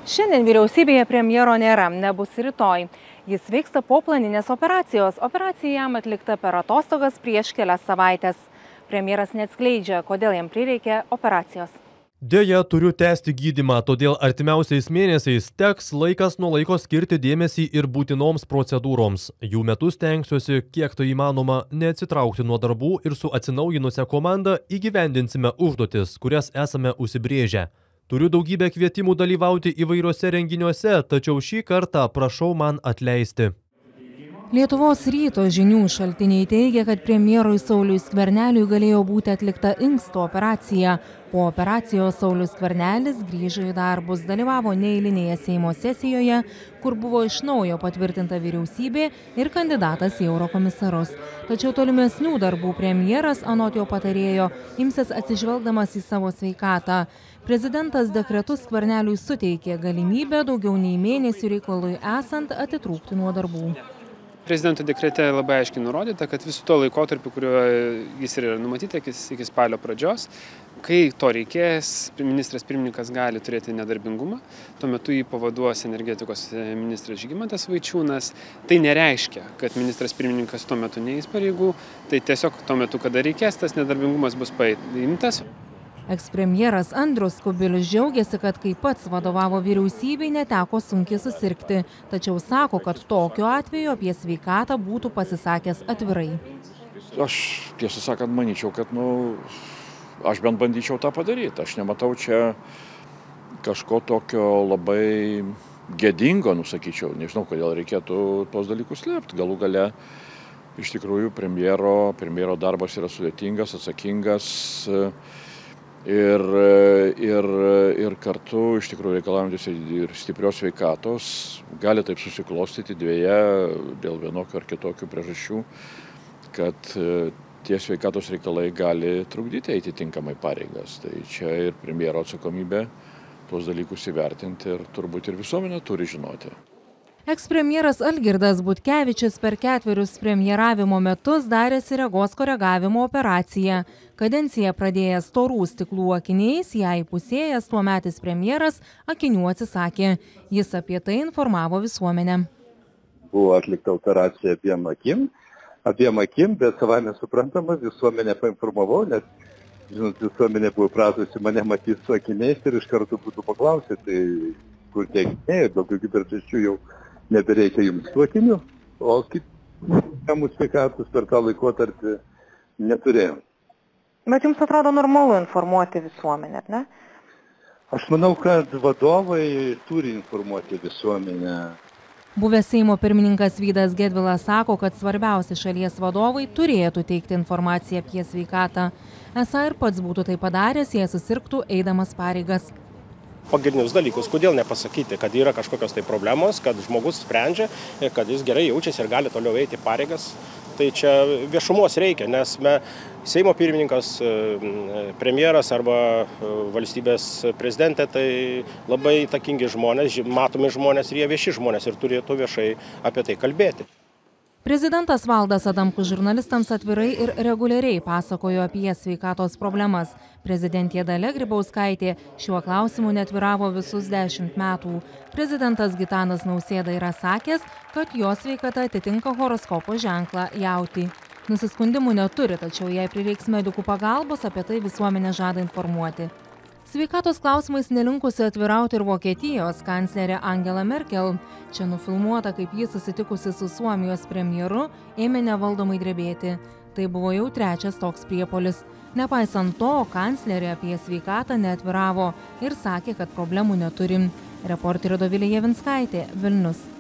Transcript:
Šiandien vyriausybėje premjero nėra, nebus rytoj. Jis vyksta po planinės operacijos. Operacija jam atlikta per atostogas prieš kelias savaitės. Premjeras neatskleidžia, kodėl jam prireikė operacijos. Deja, turiu tęsti gydymą, todėl artimiausiais mėnesiais teks laikas nuo laiko skirti dėmesį ir būtinoms procedūroms. Jų metu stengsiuosi, kiek tai įmanoma, neatsitraukti nuo darbų ir su atsinaujinusia komanda įgyvendinsime užduotis, kurias esame užsibrėžę. Turiu daugybę kvietimų dalyvauti įvairiuose renginiuose, tačiau šį kartą prašau man atleisti. Lietuvos ryto žinių šaltiniai teigia, kad premjerui Sauliui Skverneliui galėjo būti atlikta inksto operacija. Po operacijos Saulius Skvernelis grįžo į darbus, dalyvavo neeilinėje Seimo sesijoje, kur buvo iš naujo patvirtinta vyriausybė ir kandidatas į eurokomisarus. Tačiau tolimesnių darbų premjeras, anot jo patarėjo, imsis atsižvelgdamas į savo sveikatą. Prezidentas dekretu Skverneliui suteikė galimybę daugiau nei mėnesių reikalui esant atitrūkti nuo darbų. Prezidento dekrete labai aiškiai nurodyta, kad visų to laikotarpiu, kuriuo jis yra numatyta iki spalio pradžios, kai to reikės, ministras pirmininkas gali turėti nedarbingumą, tuo metu jį pavaduos energetikos ministras Žygimantas Vaičiūnas. Tai nereiškia, kad ministras pirmininkas tuo metu neeis pareigų, tai tiesiog tuo metu, kada reikės, tas nedarbingumas bus paimtas. Ekspremjeras Andrius Kubilius džiaugiasi, kad kai pats vadovavo vyriausybei, neteko sunkiai susirgti, tačiau sako, kad tokiu atveju apie sveikatą būtų pasisakęs atvirai. Aš tiesą sakant manyčiau, kad aš bent bandyčiau tą padaryti. Aš nematau čia kažko tokio labai gėdingo, sakyčiau. Nežinau, kodėl reikėtų tos dalykus slėpti. Galų gale iš tikrųjų premjero darbas yra sudėtingas, atsakingas. Ir kartu iš tikrųjų reikalaujantis ir stiprios sveikatos, gali taip susiklostyti dėl vienokių ar kitokių priežasčių, kad tie sveikatos reikalai gali trukdyti eiti tinkamai pareigas. Tai čia ir premjero atsakomybė tuos dalykus įvertinti ir turbūt ir visuomenė turi žinoti. Ekspremjeras Algirdas Butkevičius per 4 premjeravimo metus darėsi regos koregavimo operaciją. Kadenciją pradėjęs storų stiklų akiniais, jai pusėjęs tuometis premjeras akinių atsisakė. Jis apie tai informavo visuomenę. Buvo atlikta operacija abiem akim, bet savame suprantama, visuomenę painformavau, nes, žinot, visuomenė buvo pratusi mane matyti su akiniais ir iš karto būtų paklausę, tai kur tie akiniai, dėl kokių priežasčių jau nebereikia jums tų akinių, o kitų sveikatos per tą laikotarpį neturėjom. Bet jums atrodo normalu informuoti visuomenę, ne? Aš manau, kad vadovai turi informuoti visuomenę. Buvęs Seimo pirmininkas Vydas Gedvilas sako, kad svarbiausi šalies vadovai turėtų teikti informaciją apie sveikatą. Esą ir pats būtų tai padaręs, jei susirgtų eidamas pareigas. Pagrindinius dalykus, kodėl nepasakyti, kad yra kažkokios tai problemos, kad žmogus sprendžia, kad jis gerai jaučiasi ir gali toliau eiti pareigas. Tai čia viešumos reikia, nes Seimo pirmininkas, premjeras arba valstybės prezidentė tai labai įtakingi žmonės, matomi žmonės ir jie vieši žmonės ir turėtų viešai apie tai kalbėti. Prezidentas Valdas Adamkus žurnalistams atvirai ir reguliariai pasakojo apie sveikatos problemas. Prezidentė Dalia Grybauskaitė šiuo klausimu netviravo visus 10 metų. Prezidentas Gitanas Nausėda yra sakęs, kad jo sveikata atitinka horoskopo ženklą Jautį. Nusiskundimų neturi, tačiau jei prireiks medikų pagalbos, apie tai visuomenė žada informuoti. Sveikatos klausimais nelinkusi atvirauti ir Vokietijos kanclerė Angela Merkel. Čia nufilmuota, kaip ji susitikusi su Suomijos premjeru ėmė nevaldomai drebėti. Tai buvo jau 3 toks priepuolis. Nepaisant to, kanclerė apie sveikatą neatviravo ir sakė, kad problemų neturi. Reporterė Dovilė Javinskaitė, Vilnius.